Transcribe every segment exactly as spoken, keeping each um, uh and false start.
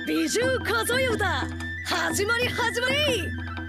美獣数え歌始まり始まり。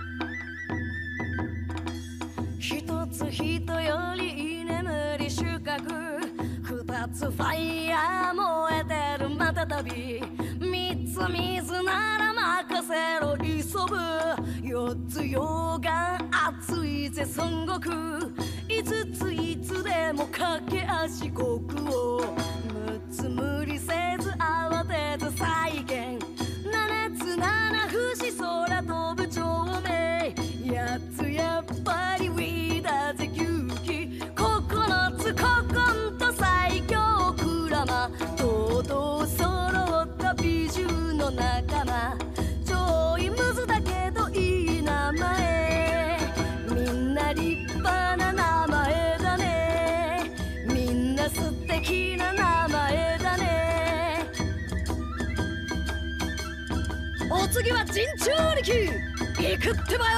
一つ人より居眠り収穫、二つファイヤー燃えてるまたたび、三つ水なら任せろ急ぐ、四つ溶岩熱いぜ孫悟空、五ついつでも駆け足国王、六つ無理せず慌てず再現、七つ七節空飛ぶ長命、八つやっぱりウィーだぜ牛気、九つ古今と最強クラマ、とうとう揃った美獣の仲間、ちょいムズだけどいい名前、みんな立派な名前だね、みんな素敵な名前だね。お次は人中力行くってばよ。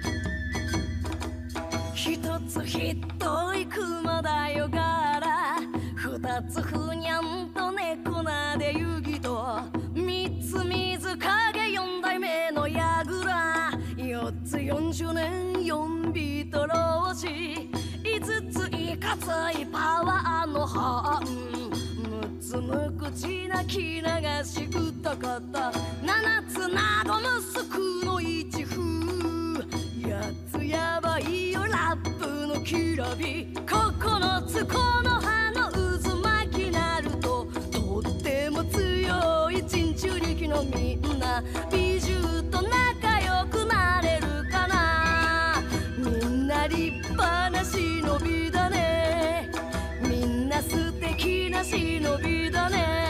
一つひどい熊だよガラ、二つふにゃんと猫なでユギと、三つ水影四代目のヤグラ、四つ四十年四ビート老子、五ついかついパワーのハン、六つ無口な気流し歌方、七つなど息子の一風、八つやばいよラップのきらび、九つこの葉の渦巻きなると、とっても強い人中力のみんな、美獣と仲良くなれるかな。みんな立派な忍びだね、みんな素敵な忍びだね。